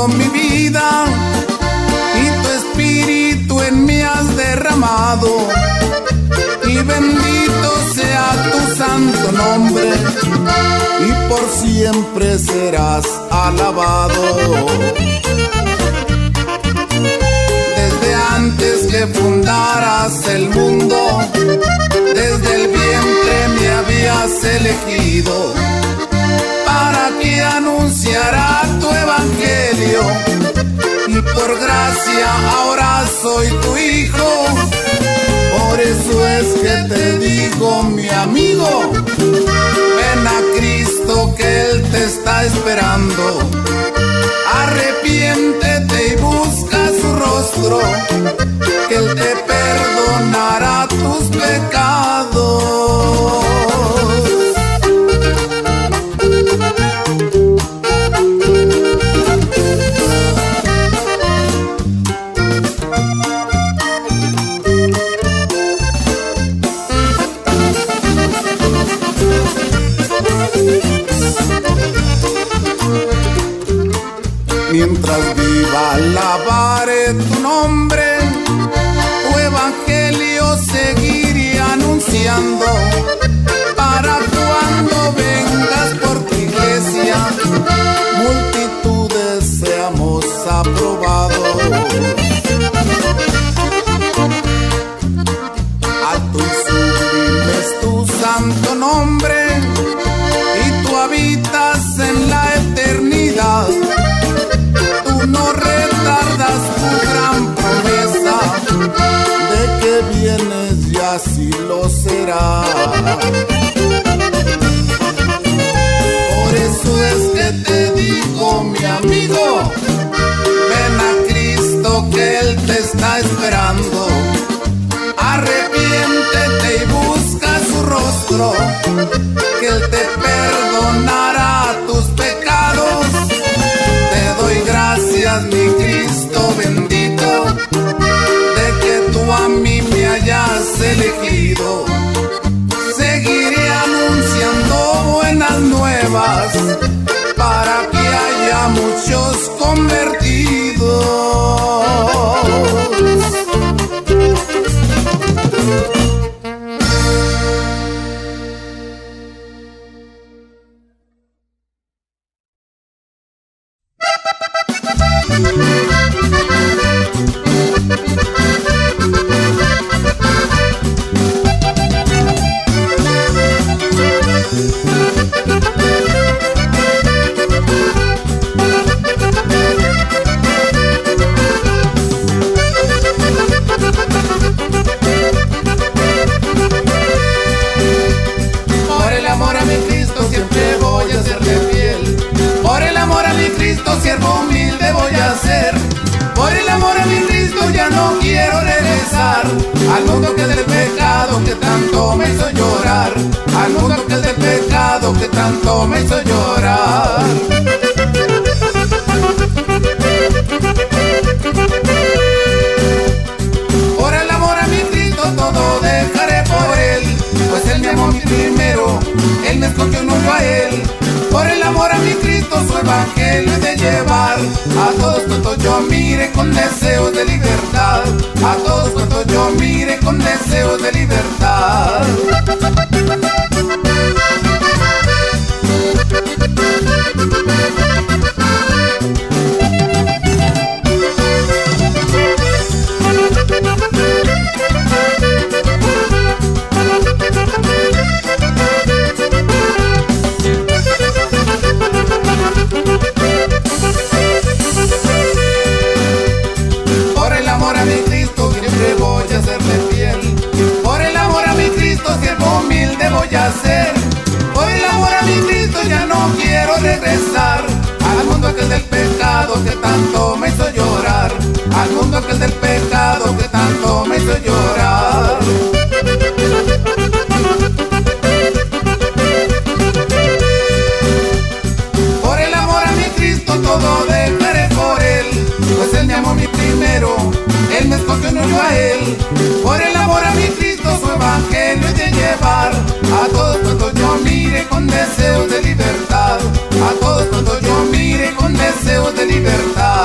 dado mi vida y tu espíritu en mí has derramado. Y bendito sea tu santo nombre y por siempre serás alabado. Desde antes que fundaras el mundo, desde el vientre me habías elegido para que anunciara tu evangelio, y por gracia ahora soy tu hijo. Por eso es que te digo, mi amigo, ven a Cristo que Él te está esperando. Arrepiéntete y busca su rostro, que Él te perdonará tus pecados. Mientras viva alabaré tu nombre, tu evangelio seguiré anunciando. Para cuando vengas por tu iglesia, multitudes seamos aprobados. Alto y sublime es tu santo nombre, y tú habitas en la eternidad. No retardas tu gran promesa de que vienes y así lo será. Por eso es que te digo, mi amigo, ven a Cristo que Él te está esperando. Arrepiéntete y busca su rostro, que Él te perdonará tus pecados. Gracias, mi Cristo bendito, de que tú a mí me hayas elegido. Seguiré anunciando buenas nuevas para que haya muchos convertidos. Al mundo que es del pecado que tanto me hizo llorar, al mundo que es del pecado que tanto me hizo llorar. Por el amor a mi Cristo todo dejaré por Él, pues Él me amó a mí primero, Él me escogió junto a Él. Por el amor a mi Cristo su evangelio es de llevar a todos cuantos yo mire con deseos de libertad, a todos cuantos yo mire con deseos de libertad. Por el amor a mi Cristo ya no quiero regresar al mundo aquel del pecado que tanto me hizo llorar, al mundo aquel del pecado que tanto me hizo llorar. Por el amor a mi Cristo todo dejaré por Él, pues Él me amó a mí primero, Él me escogió no yo a Él. Por el amor a mi Cristo su evangelio es de llevar a todos cuantos yo mire con deseos de libertad, a todos cuantos yo mire con deseos de libertad.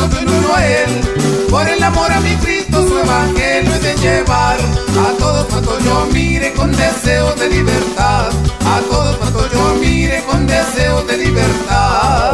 mezco que uno a él. Por el amor a mi Cristo su evangelio he de llevar a todos cuantos yo mire con deseo de libertad, a todos cuantos yo mire con deseo de libertad.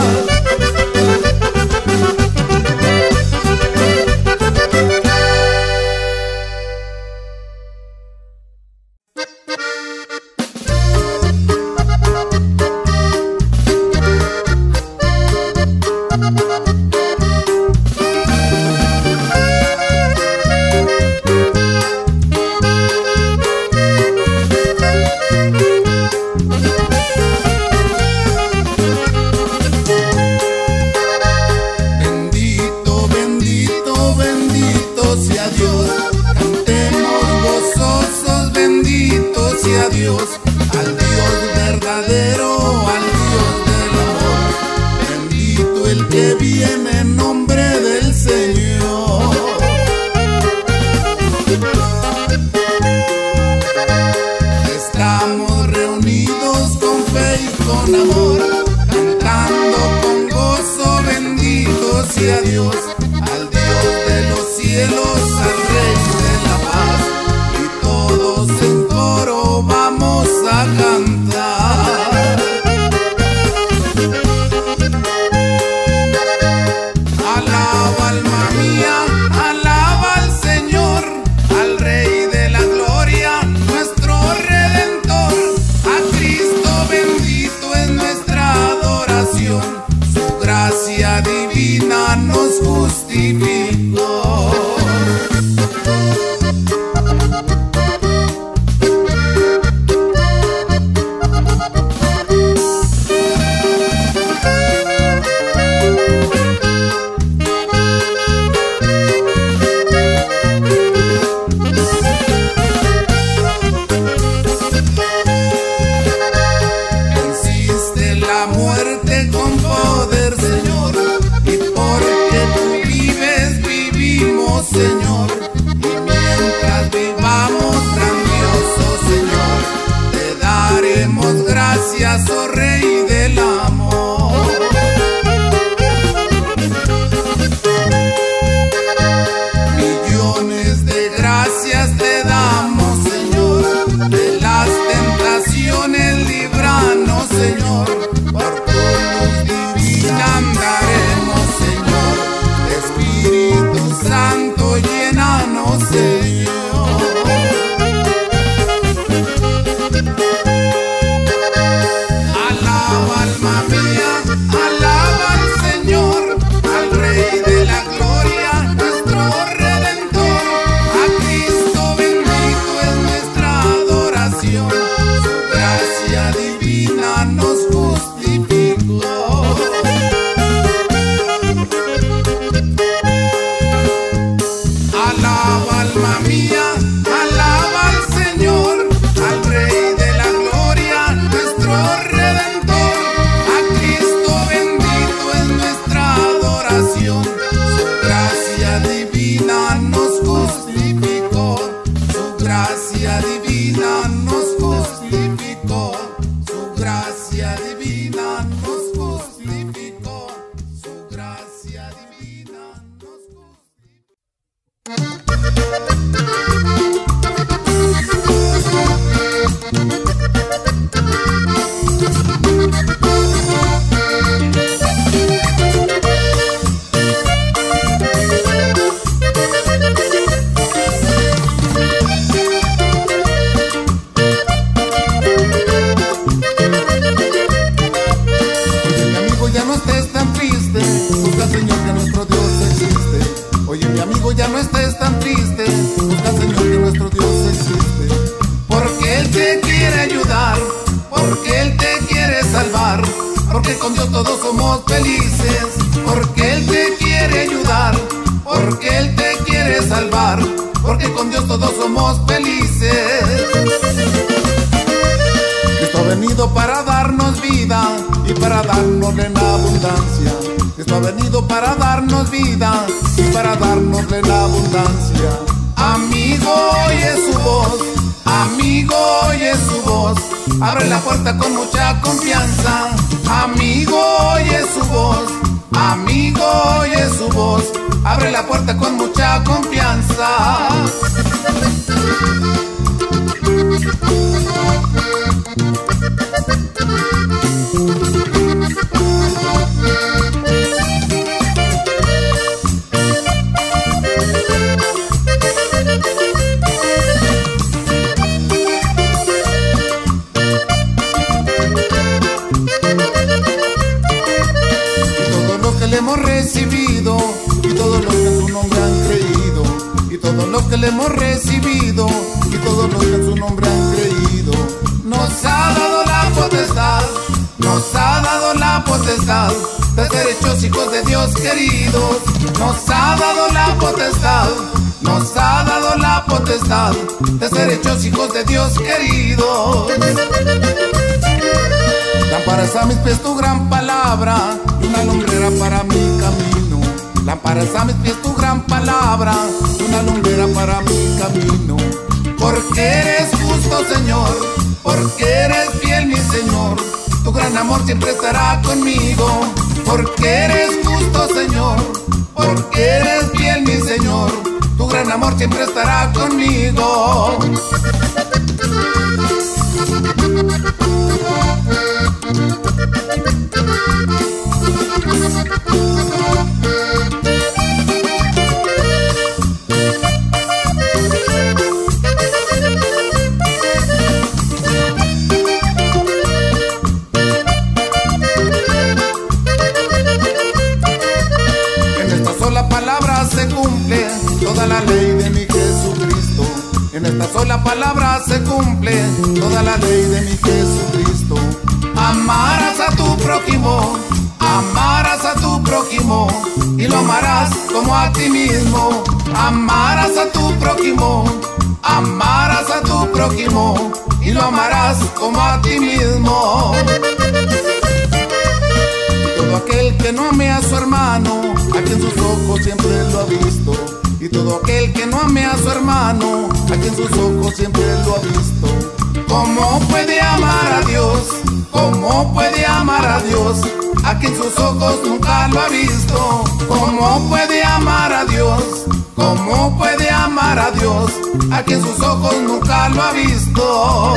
porque con Dios todos somos felices, porque Él te quiere ayudar, porque Él te quiere salvar, porque con Dios todos somos felices. Cristo ha venido para darnos vida y para darnos en abundancia. Cristo ha venido para darnos vida y para darnos en abundancia. Amigo, oye su voz, amigo, oye su voz, abre la puerta con mucha confianza. Amigo, oye su voz, amigo, oye su voz, la puerta con mucha confianza. Recibido y todos los que en su nombre han creído, y todos los que le hemos recibido y todos los que en su nombre han creído, nos ha dado la potestad, nos ha dado la potestad de ser hechos hijos de Dios queridos. Nos ha dado la potestad, nos ha dado la potestad de ser hechos hijos de Dios queridos. Lámpara es a mis pies tu gran palabra y una lumbrera para mi camino. Lámpara es a mis pies tu gran palabra y una lumbrera para mi camino. Porque eres justo, Señor, porque eres fiel, mi Señor. Tu gran amor siempre estará conmigo. Porque eres justo, Señor, porque eres fiel, mi Señor. Tu gran amor siempre estará conmigo. Se cumple toda la ley de mi Jesucristo. En esta sola palabra se cumple toda la ley de mi Jesucristo. Amarás a tu prójimo, amarás a tu prójimo y lo amarás como a ti mismo. Amarás a tu prójimo, amarás a tu prójimo y lo amarás como a ti mismo. Todo aquel que no ame a su hermano, a quien sus ojos siempre lo ha visto. Y todo aquel que no ame a su hermano, a quien sus ojos siempre lo ha visto. ¿Cómo puede amar a Dios? ¿Cómo puede amar a Dios? A quien sus ojos nunca lo ha visto. ¿Cómo puede amar a Dios? ¿Cómo puede amar a Dios? A quien sus ojos nunca lo ha visto.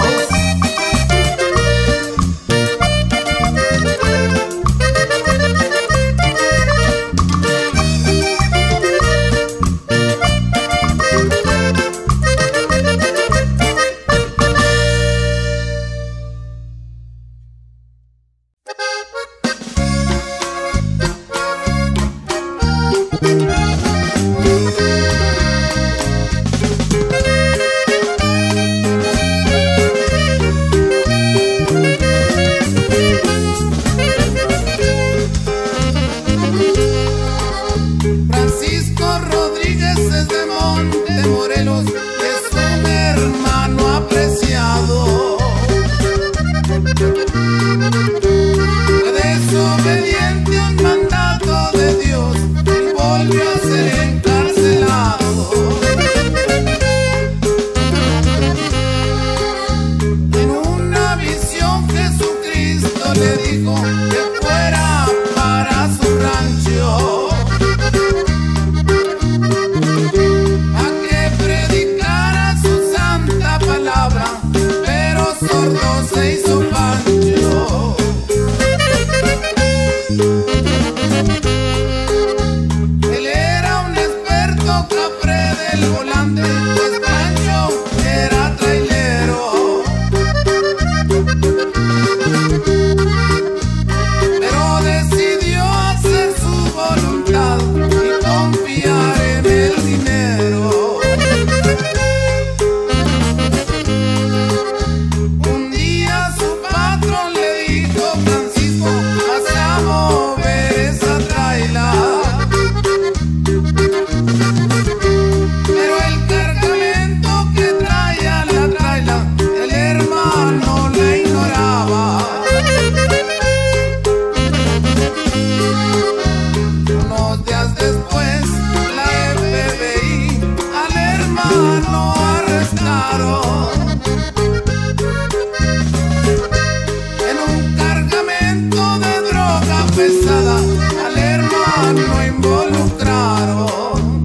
pesada, al hermano involucraron.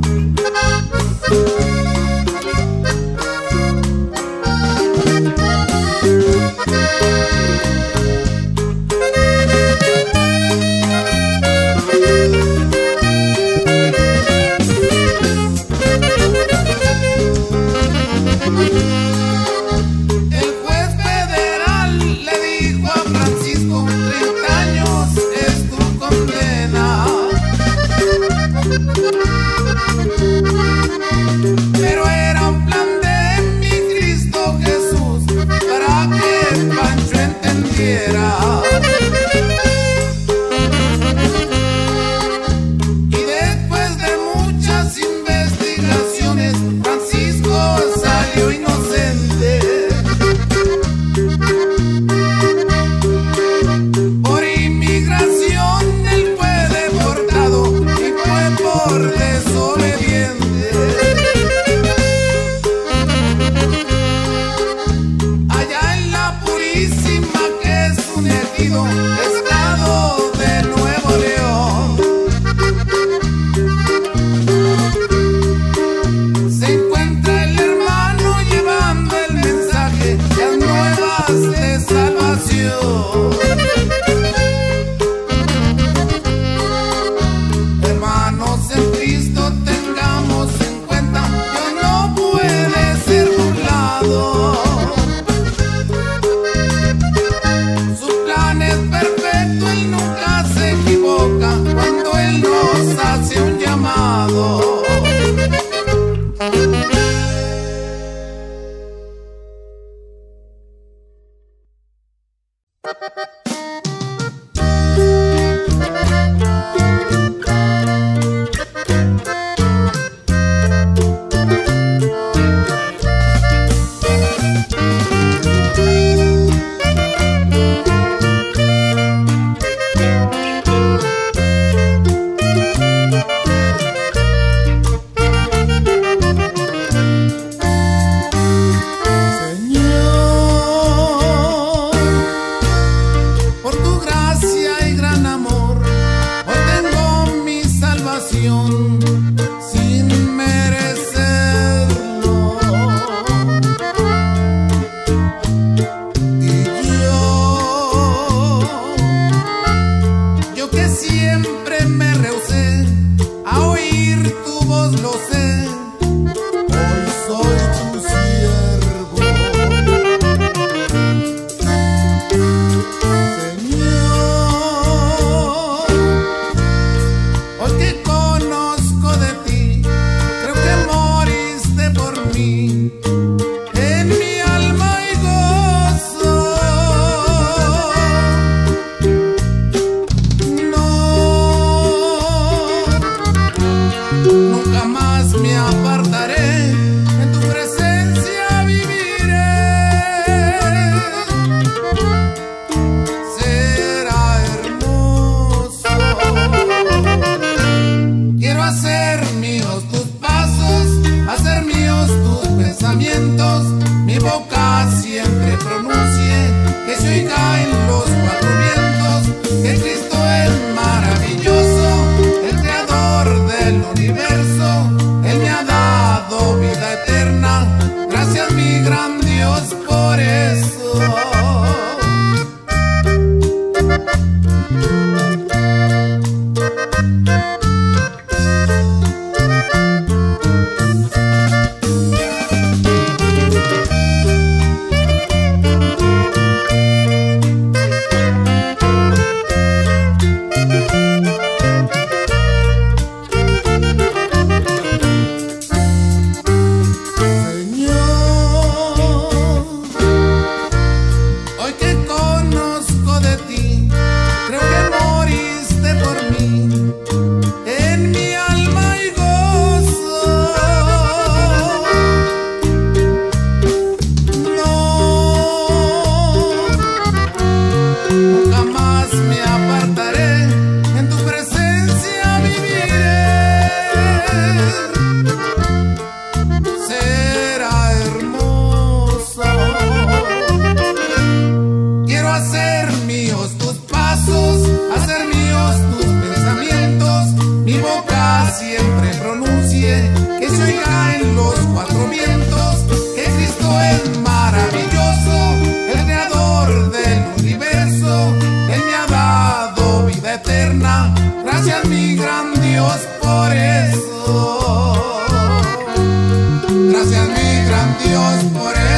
para siempre pronuncie, que se oiga en los cuatro vientos, que Cristo es maravilloso, el creador del universo. Él me ha dado vida eterna, gracias mi gran Dios por eso. Gracias mi gran Dios por eso.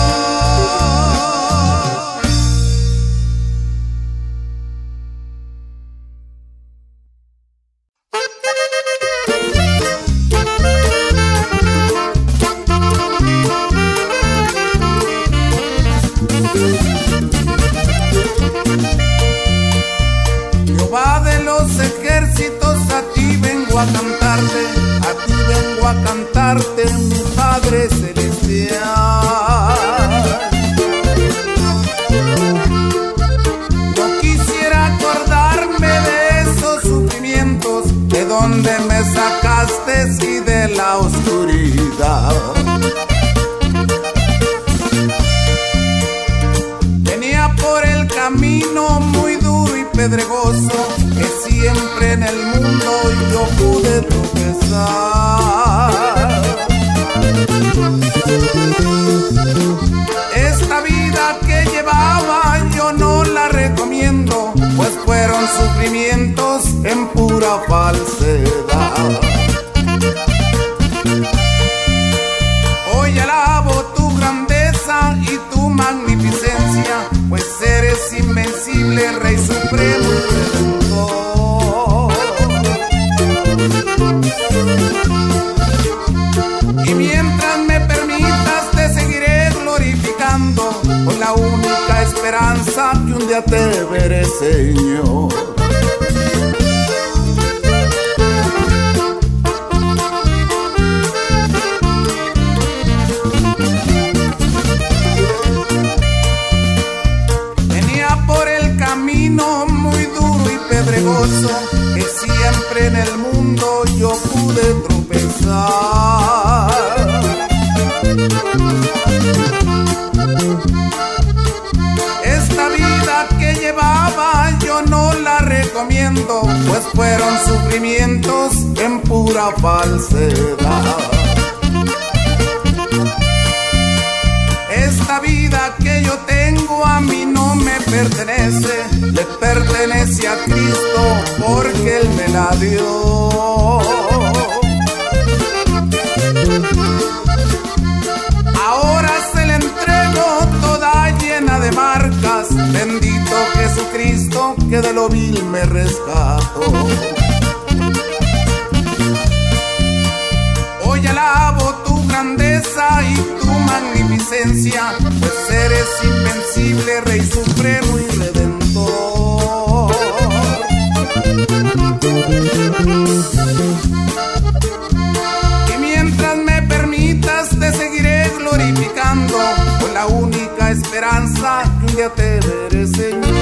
Jehová de los ejércitos, a ti vengo a cantarte, a ti vengo a cantarte, mi Padre celestial. Yo quisiera acordarme de esos sufrimientos, de donde me sacaste y de la oscuridad. Venía por el camino muy duro y pedregoso, que siempre en el mundo yo pude tropezar. Esta vida que llevaba yo no la recomiendo, pues fueron sufrimientos en pura falsedad. Hoy alabo tu grandeza y tu magnificencia, pues eres invencible, Rey supremo y redentor. Y mientras me permitas te seguiré glorificando, con la única esperanza que un día te veré, Señor. Muy duro y pedregoso, que siempre en el mundo yo pude tropezar. Esta vida que llevaba yo no la recomiendo, pues fueron sufrimientos en pura falsedad. Esta vida que yo tengo a mí no me pertenece, le pertenece a Cristo porque Él me la dio. Ahora se la entrego toda llena de marcas, bendito Jesucristo que de lo vil me rescató. Hoy alabo tu grandeza y tu magnificencia, pues eres invencible, Rey supremo y redentor. Y mientras me permitas te seguiré glorificando, con la única esperanza que un día te veré, Señor.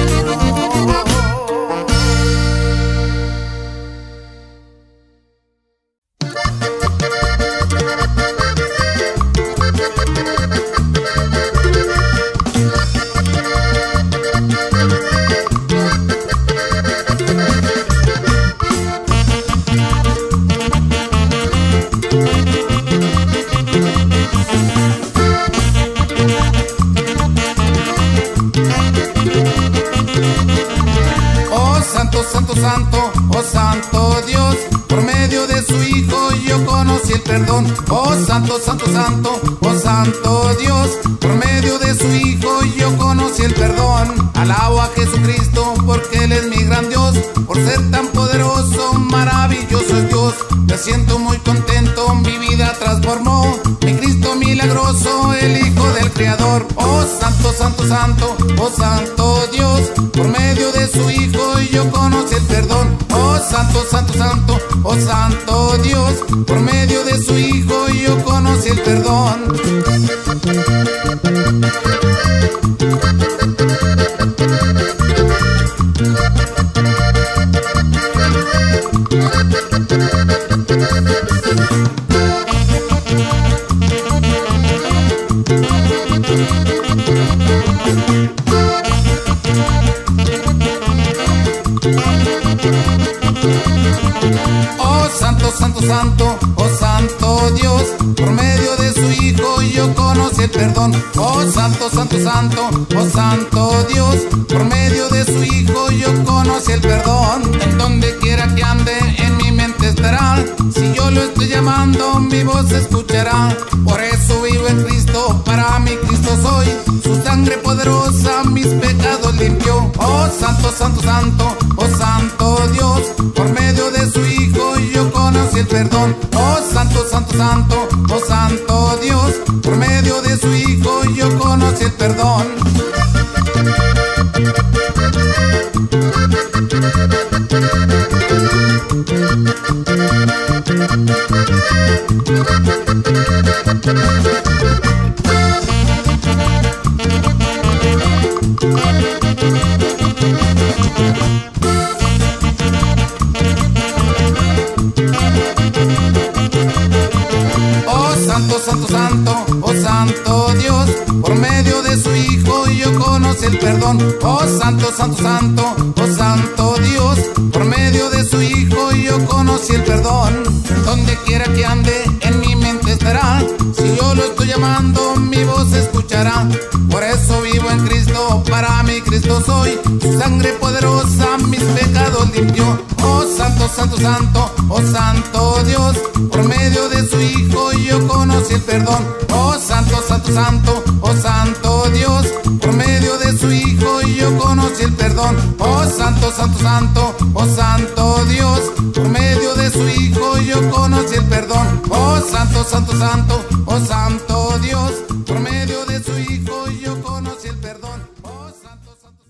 Santo, santo, oh santo Dios, por medio de su Hijo yo conocí el perdón. Oh santo, santo, santo, oh santo Dios, por medio de su Hijo yo conocí el perdón. Alabo a Jesucristo porque Él es mi gran Dios, por ser tan poderoso, maravilloso es Dios. Me siento muy contento, mi vida transformó, mi Cristo milagroso, el Hijo del Creador. Oh santo, santo, santo, oh santo Dios, por medio de su Hijo yo conocí el perdón. Oh santo, santo, santo, oh santo Dios, por medio de su Hijo yo conocí el perdón. Oh santo, santo, santo, oh santo Dios, por medio de su Hijo yo conocí el perdón. Oh santo, santo, santo, oh santo Dios, por medio de su Hijo yo conocí el perdón. En donde quiera que ande, en mi mente estará. Si yo lo estoy llamando, mi voz escuchará. Por eso vivo en Cristo, para mí Cristo soy. Su sangre poderosa mis pecados limpió. Oh santo, santo, santo, oh santo Dios, por medio de su Hijo yo conocí el perdón. Oh santo, santo, santo, oh santo Dios, por medio de su Hijo yo conocí el perdón. Oh santo, santo, santo, oh santo Dios, por medio de su Hijo yo conocí el perdón. Oh santo, santo, santo, oh santo Dios, por medio de su Hijo yo conocí el perdón. Donde quiera que ande, en mi mente estará. Si yo lo estoy llamando, mi voz escuchará. Por eso vivo en Cristo, para mí Cristo soy. Su sangre poderosa mis pecados limpió. Oh santo, santo, santo, oh santo Dios, por medio de su Hijo yo conocí el perdón. Oh santo, santo, santo, oh santo Dios, por medio de su Hijo yo conocí el perdón. Oh santo, santo, santo, oh santo Dios, por medio de su Hijo yo conocí el perdón. Oh santo, santo, santo, oh santo Dios, por medio de su Hijo yo conocí el perdón. Oh santo, santo,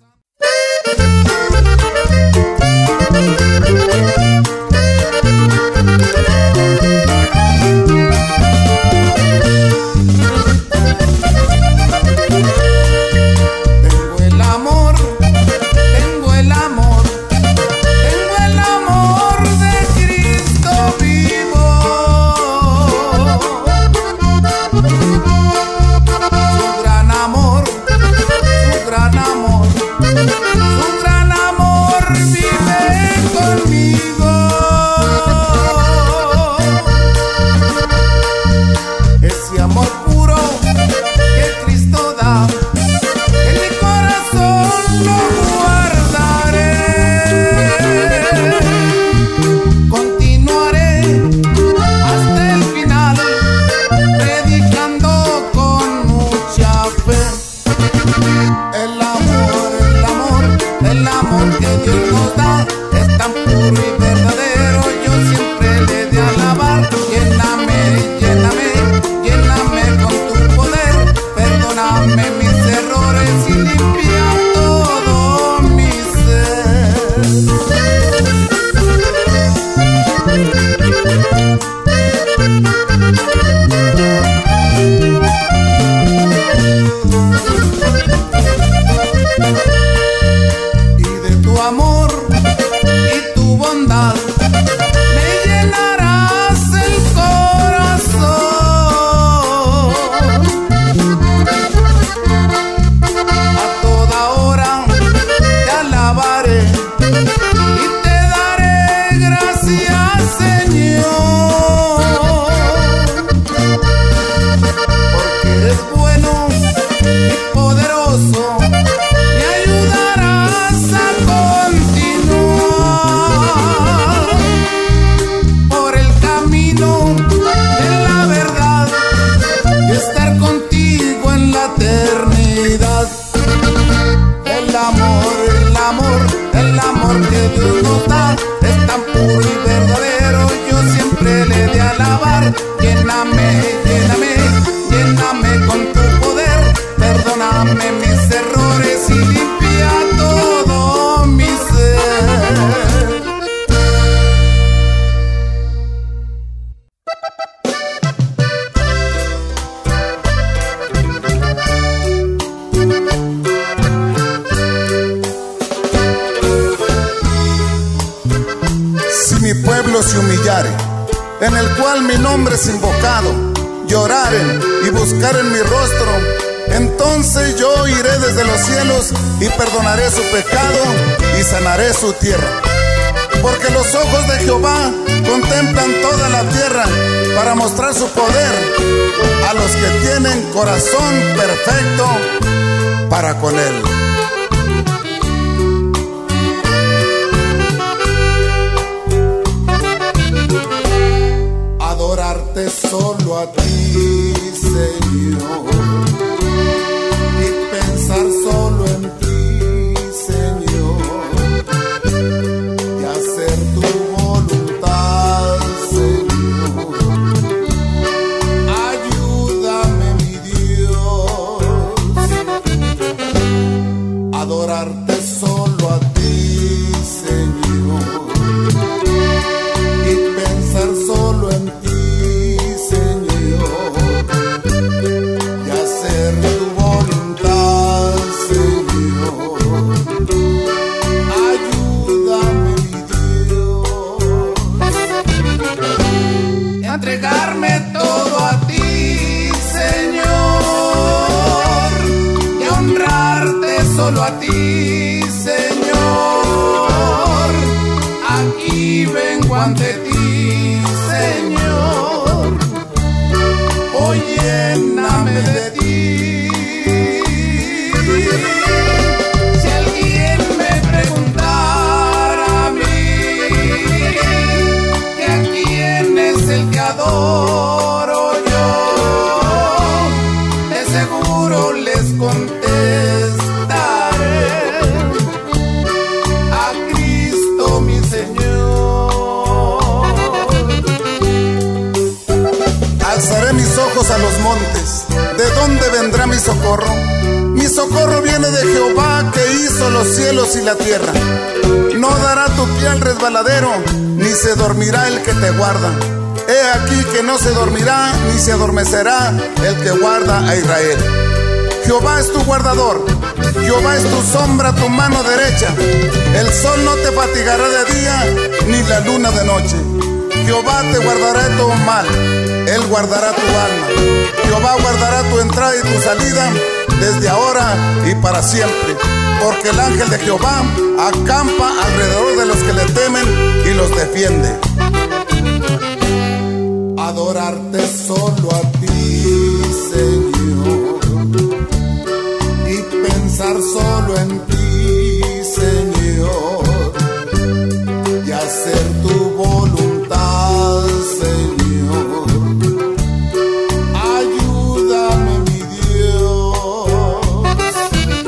Se humillare, en el cual mi nombre es invocado, lloraren y buscaren mi rostro, entonces yo iré desde los cielos y perdonaré su pecado y sanaré su tierra. porque los ojos de Jehová contemplan toda la tierra para mostrar su poder a los que tienen corazón perfecto para con él. Adorarte solo a ti, Señor, y pensar solo en ti, Señor, y hacer tu voluntad, Señor. Ayúdame, mi Dios, adorarte solo a ti, Señor, y pensar solo en ti, entregarme todo a ti, Señor, y honrarte solo a ti, Señor. Aquí vengo ante ti, Señor, hoy lléname de ti. Si alguien me preguntara a mí que a quién es el que adoro yo, de seguro les contestaré: a Cristo mi Señor. Alzaré mis ojos a los montes, ¿de dónde vendrá mi socorro? Mi socorro viene de Jehová, que hizo los cielos y la tierra. No dará tu pie al resbaladero, ni se dormirá el que te guarda. He aquí que no se dormirá, ni se adormecerá el que guarda a Israel. Jehová es tu guardador, Jehová es tu sombra, tu mano derecha. El sol no te fatigará de día, ni la luna de noche. Jehová te guardará de todo mal, Él guardará tu alma. Jehová guardará tu entrada y tu salida, desde ahora y para siempre. Porque el ángel de Jehová acampa alrededor de los que le temen y los defiende. Adorarte solo a ti, Señor, y pensar solo en ti, Señor, y hacer tu voluntad, Señor. Ayúdame, mi Dios,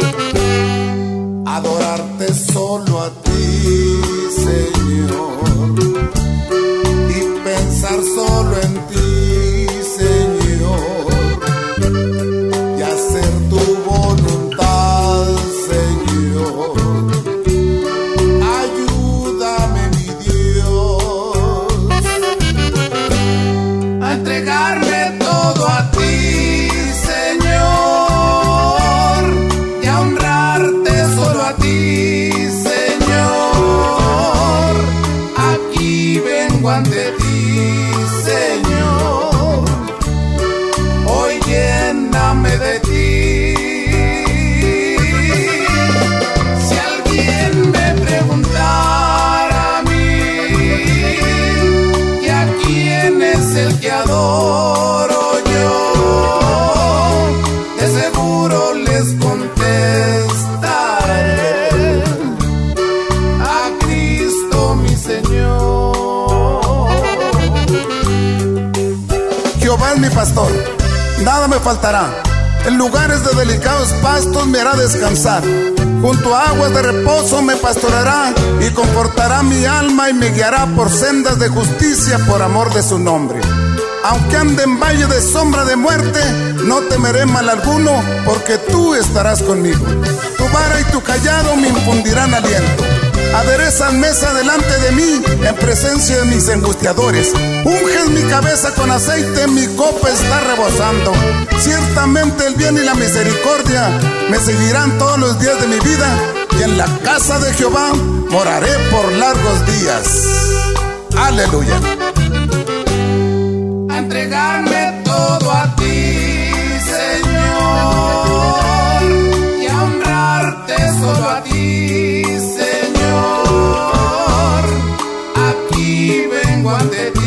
adorarte solo a ti, Señor, y pensar solo en ti, Señor, y hacer tu voluntad, Señor. Ayúdame, mi Dios, a entregarme todo a ti, Señor, y a honrarte solo a ti, Señor. Aquí vengo ante ti, Señor, hoy lléname de ti. Si alguien me preguntara a mí que a quién es el que adoro yo, de seguro les contestaré: a Cristo mi Señor. Jehová es mi pastor, nada me faltará. En lugares de delicados pastos me hará descansar. Junto a aguas de reposo me pastoreará y confortará mi alma y me guiará por sendas de justicia por amor de su nombre. Aunque ande en valle de sombra de muerte, no temeré mal alguno, porque tú estarás conmigo. Tu vara y tu callado me infundirán aliento. Aderezas mesa delante de mí en presencia de mis angustiadores. Unges mi cabeza con aceite, mi copa está rebosando. Ciertamente el bien y la misericordia me seguirán todos los días de mi vida, y en la casa de Jehová moraré por largos días. Aleluya. A entregarme todo a ti, Señor, y a honrarte solo a ti, Señor. ante ti.